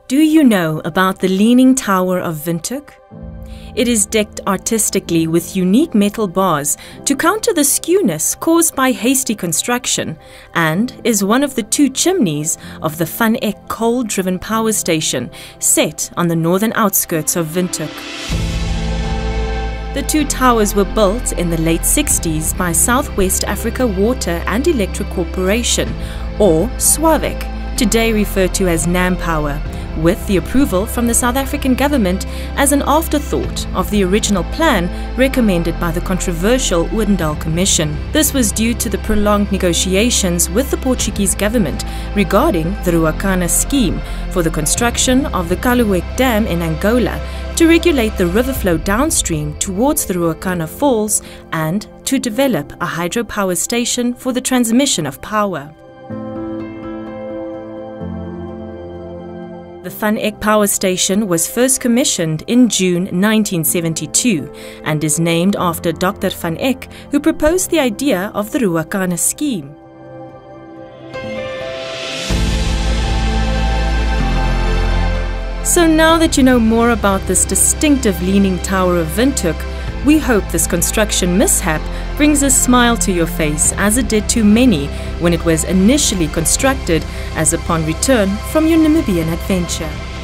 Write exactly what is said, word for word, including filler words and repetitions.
Do you know about the Leaning Tower of Windhoek? It is decked artistically with unique metal bars to counter the skewness caused by hasty construction and is one of the two chimneys of the SWAWEK coal-driven power station set on the northern outskirts of Windhoek. The two towers were built in the late sixties by Southwest Africa Water and Electric Corporation, or SWAWEK, today referred to as NamPower, with the approval from the South African government as an afterthought of the original plan recommended by the controversial Odendaal Commission. This was due to the prolonged negotiations with the Portuguese government regarding the Ruacana Scheme for the construction of the Calueque Dam in Angola to regulate the riverflow downstream towards the Ruacana Falls and to develop a hydropower station for the transmission of power. The SWAWEK power station was first commissioned in June nineteen seventy-two and is named after Doctor Van Eck, who proposed the idea of the Ruacana Scheme. So now that you know more about this distinctive Leaning Tower of Windhoek, we hope this construction mishap brings a smile to your face as it did to many when it was initially constructed as upon return from your Namibian adventure.